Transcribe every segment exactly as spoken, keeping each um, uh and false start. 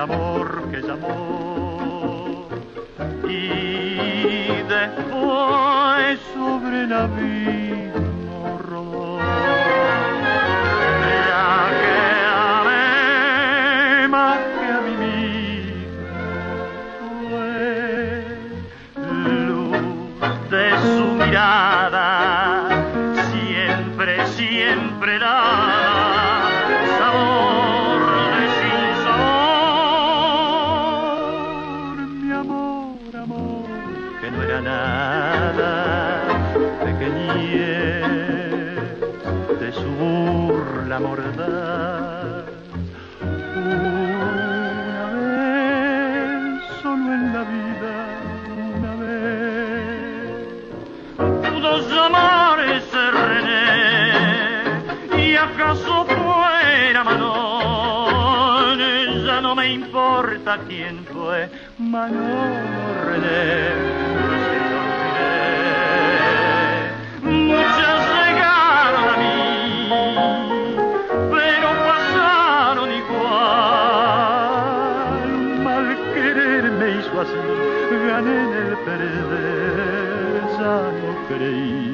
amor que llamó y después sobre el abismo rodó. Ya que amé más que a mí mismo, fue luz de su mirada, siempre, siempre daba sabor de sin sabor. Mi amor, amor, que no era nada, pequeñez de su burla mordaz. Una vez, solo en la vida, una vez, pudo llamarse René, y acaso fuera Manon, ya no me importa quién fue, Manon o René. Muchas llegaron a mí, pero pasaron igual. Mal querer me hizo así, gané en el perder, ya no creí.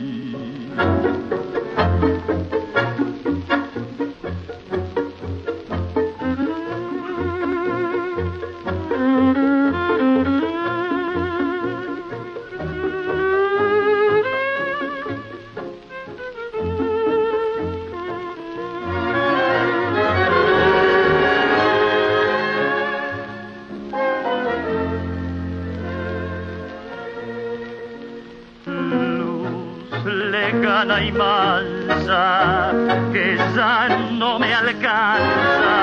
Lejana y mansa, que ya no me alcanza,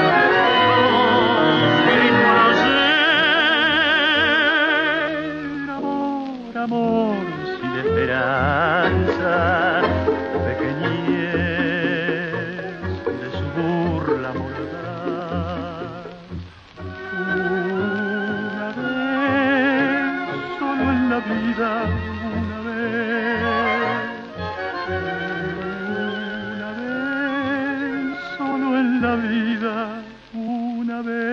los gritos de amor, amor sin esperanza, pequeñez de su burla mordaz. Una vez, solo en la vida, una vez, una vez, solo en la vida, una vez.